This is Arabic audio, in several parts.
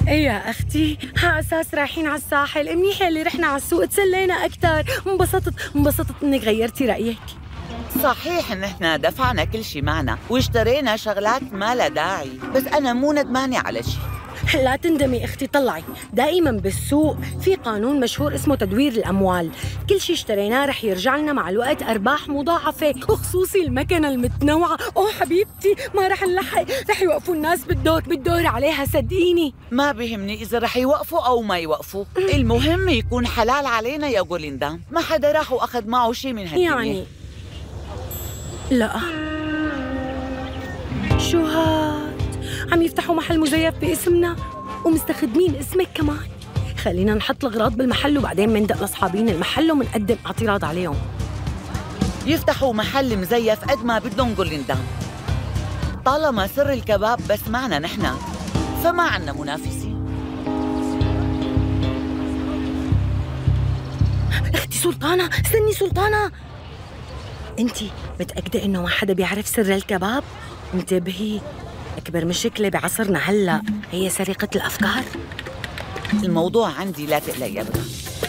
ايه يا اختي، ها اساس رايحين على الساحل، منيح اللي رحنا على السوق تسلينا اكثر. انبسطت انك غيرتي رايك. صحيح ان احنا دفعنا كل شي معنا واشترينا شغلات ما لها داعي، بس انا مو ندمانه على شي. لا تندمي اختي، طلعي دائما بالسوق في قانون مشهور اسمه تدوير الاموال، كل شيء اشتريناه رح يرجع لنا مع الوقت ارباح مضاعفه، وخصوصي المكنه المتنوعه. اوه حبيبتي ما رح نلحق، رح يوقفوا الناس بالدور عليها صدقيني. ما بيهمني اذا رح يوقفوا او ما يوقفوا، المهم يكون حلال علينا يا غوليندا، ما حدا راح واخذ معه شيء من هالدنيا. يعني لا، شو هاد؟ عم يفتحوا محل مزيف باسمنا ومستخدمين اسمك كمان. خلينا نحط الأغراض بالمحل وبعدين مندق لأصحابين المحل ومنقدم اعتراض عليهم. يفتحوا محل مزيف قد ما بدهم غوليندا، طالما سر الكباب بس معنا نحن فما عنا منافسين. اختي سلطانة، استني سلطانة، انتي متأكدة انه ما حدا بيعرف سر الكباب؟ انتبهي، أكبر مشكلة بعصرنا هلأ هي سرقة الأفكار. الموضوع عندي، لا تقلقي أبدا.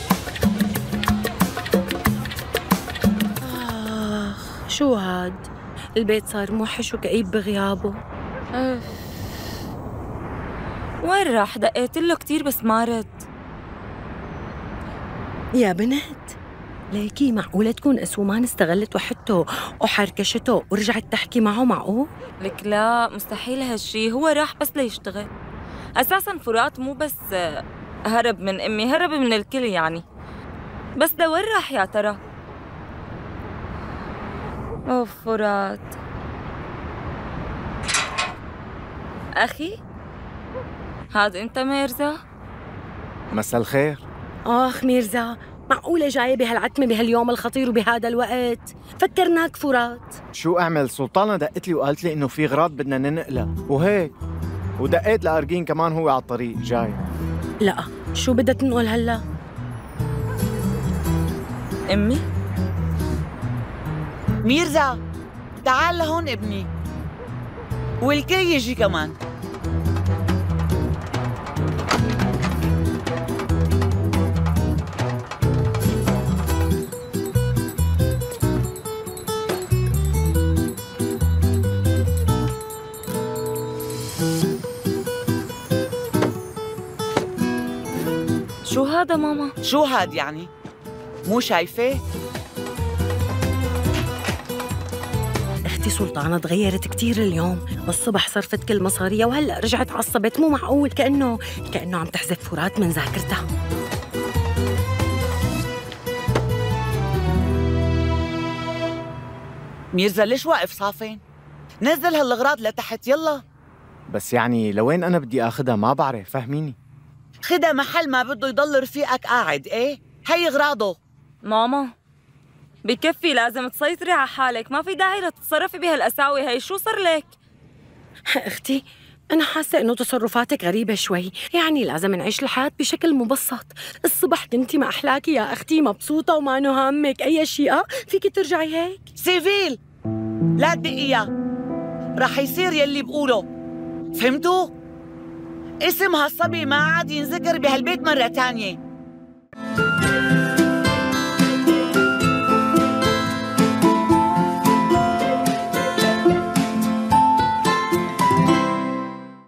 شو هاد؟ البيت صار موحش وكئيب بغيابه. وين راح؟ دقيت له كتير بس ما رد. يا بنت ليكي، معقولة تكون أسومان استغلت وحدته وحركشته ورجعت تحكي معه؟ معقول؟ لك لا، مستحيل هالشي، هو راح بس ليشتغل. أساساً فرات مو بس هرب من أمي، هرب من الكل يعني. بس ده وين راح يا ترى؟ أوف فرات أخي، هاد أنت ميرزا؟ مساء الخير. آخ ميرزا، معقولة جاية بهالعتمة بهاليوم الخطير وبهذا الوقت؟ فكرناك فرات. شو أعمل؟ سلطانة دقت لي وقالت لي إنه في أغراض بدنا ننقلها وهيك، ودقيت لأرجين كمان هو على الطريق جاي. لا، شو بدها تنقل هلا؟ أمي؟ ميرزا تعال لهون ابني، والكل يجي كمان. شو هذا ماما؟ شو هاد يعني؟ مو شايفة؟ اختي سلطانة تغيرت كتير اليوم، الصبح صرفت كل مصاريها وهلا رجعت عصبت. مو معقول، كأنه عم تحذف فرات من ذاكرتها. ميرزا ليش واقف صافن؟ نزل هالأغراض لتحت يلا. بس يعني لوين أنا بدي آخدها ما بعرف، فهميني. خدها محل ما بده يضل رفيقك قاعد. ايه هي اغراضه. ماما بكفي، لازم تسيطري على حالك، ما في داعي لتتصرفي بهالقساوي هي. شو صار لك؟ اختي أنا حاسة إنه تصرفاتك غريبة شوي، يعني لازم نعيش الحياة بشكل مبسط. الصبح كنتي ما أحلاكي يا أختي، مبسوطة وما هامك أي شيء، فيكي ترجعي هيك؟ سيفيل لا تدقيها، رح يصير يلي بقوله، فهمتوا؟ اسم هالصبي ما عاد ينذكر بهالبيت مرة تانية.